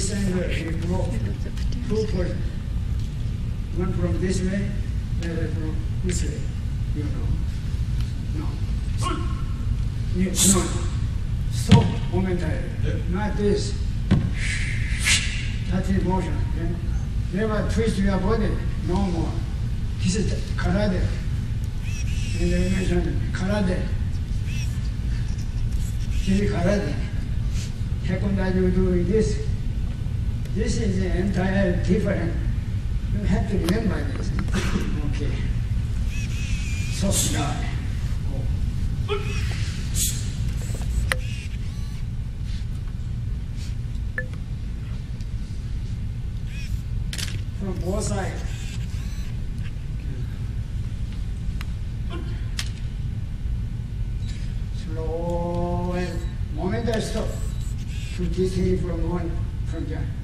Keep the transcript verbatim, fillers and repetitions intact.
this angle, you go two person. One from this way, the other from this way. You know. No. You, no. Stop momentarily. Not this. That's in motion. Okay? Never twist your body. No more. This is karate. And they mentioned karate. This is karate. Taekwondo, you do this. This is entirely different. You have to remember this. Okay. So now. Oh. From both sides. Slow and momentary stop to distinguish from one from the other.